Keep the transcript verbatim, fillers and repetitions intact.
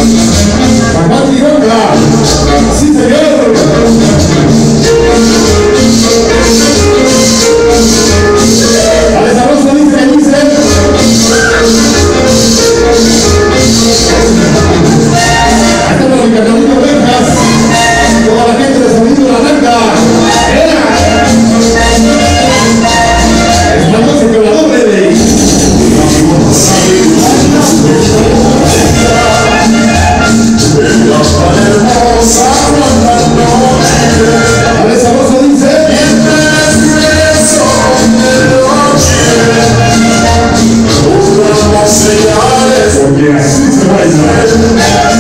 Sí, señor. Dale sabroso, dice que dice. Hasta los Ricarditos Rejas. Toda la gente de Sonido La Blanca. Es la noche que la doble de. Dale sabroso, dice. Porque así se baila.